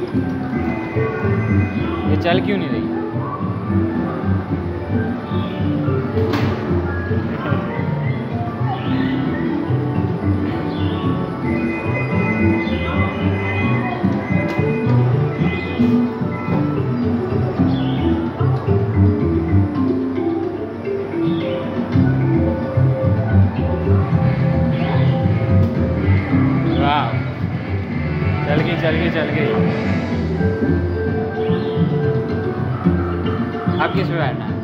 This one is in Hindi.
ये चल क्यों नहीं रही? वाह, चल गई चल गई चल गई। अब किस पे बैठना है?